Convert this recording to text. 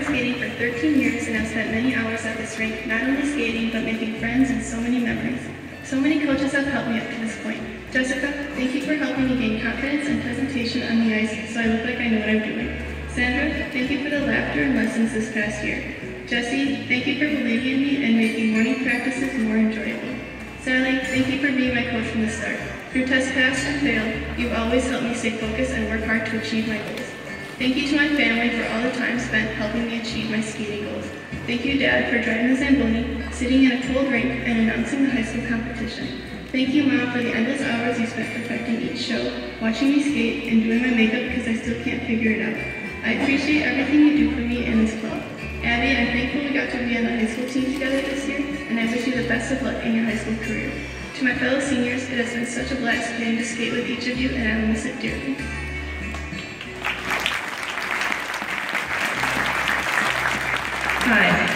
skating for 13 years and have spent many hours at this rink, not only skating, but making friends and so many memories. So many coaches have helped me up to this point. Jessica, thank you for helping me gain confidence and presentation on the ice so I look like I know what I'm doing. Sandra, thank you for the laughter and lessons this past year. Jesse, thank you for believing in me and making morning practices more enjoyable. Sally, thank you for being my coach from the start. Through tests passed and failed, you've always helped me stay focused and work hard to achieve my goals. Thank you to my family for all the time spent helping me achieve my skating goals. Thank you, Dad, for driving the Zamboni, sitting in a cold rink, and announcing the high school competition. Thank you, Mom, for the endless hours you spent perfecting each show, watching me skate, and doing my makeup because I still can't figure it out. I appreciate everything you do for me and this club. Abby, I'm thankful we got to be on the high school team together this year, and I wish you the best of luck in your high school career. To my fellow seniors, it has been such a blast getting to skate with each of you, and I will miss it dearly. Hi,